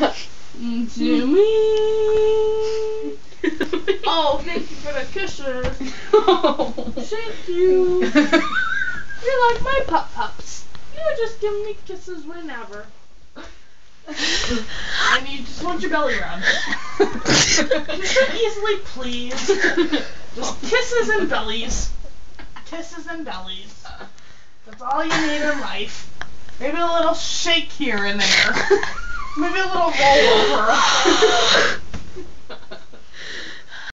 Jimmy. Oh, thank you for the kisses. Thank you. You're like my pups. You just give me kisses whenever. And you just want your belly rubbed. You're so easily pleased. Just kisses and bellies. Kisses and bellies. That's all you need in life. Maybe a little shake here and there. Maybe a little rollover.